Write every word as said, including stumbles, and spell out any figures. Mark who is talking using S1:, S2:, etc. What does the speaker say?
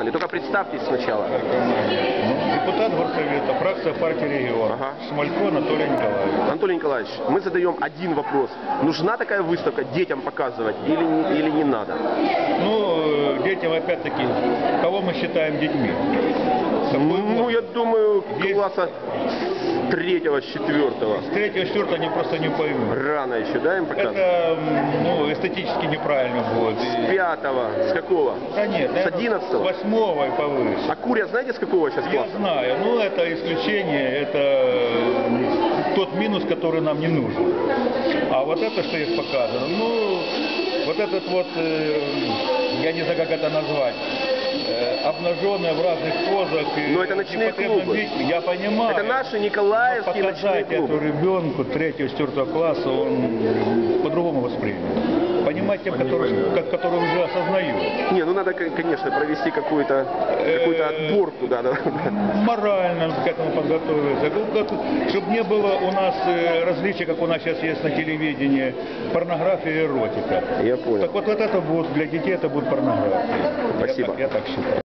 S1: Только представьтесь сначала.
S2: Депутат горсовета, фракция партии региона.
S1: Ага.
S2: Шмалько Анатолий Николаевич.
S1: Анатолий Николаевич, мы задаем один вопрос. Нужна такая выставка детям показывать или не, или не надо?
S2: Ну, э, детям опять-таки, кого мы считаем детьми?
S1: Ну, я думаю,
S2: Есть-
S1: класса с третьего, с четвертого.
S2: С третьего, четвертого они просто не поймут.
S1: Рано еще, да, им показывать?
S2: Это, м, ну, эстетически неправильно будет.
S1: С
S2: И-
S1: пятого, с какого?
S2: Да нет,
S1: С
S2: наверное,
S1: одиннадцатого?
S2: С восьмого и повыше.
S1: А курят, знаете, с какого сейчас
S2: Я
S1: класса?
S2: знаю, но это исключение, это э, тот минус, который нам не нужен. А вот это, что есть показано, ну, вот этот вот, э, я не знаю, как это назвать, э, обнаженные в разных позах. и
S1: Но это ночные
S2: в непотребном
S1: клубы.
S2: виде, я понимаю.
S1: Это наши
S2: Но
S1: николаевские ночные
S2: показать эту
S1: клубы.
S2: ребенку третьего, четвертого класса, он по-другому воспримет. Понимать тем, которые, как- которые уже осознают.
S1: Не, ну надо, к- конечно, провести какую-то какую-то отборку, да, да.
S2: Морально к этому подготовиться, чтобы не было у нас э, различий, как у нас сейчас есть на телевидении, порнография и эротика.
S1: Я понял.
S2: Так вот, вот это будет, для детей это будет порнография.
S1: Спасибо.
S2: Я так, я так считаю.